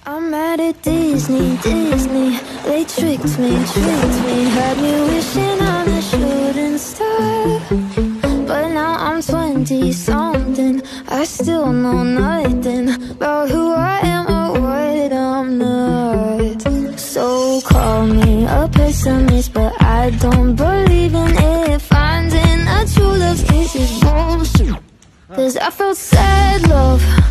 I'm mad at Disney, Disney. They tricked me, had me wishing on a shooting star. But now I'm 20-something, I still know nothing about who I am or what I'm not. So call me a pessimist, but I don't believe in it. Finding a true love's kiss is bullshit, 'cause I felt sad love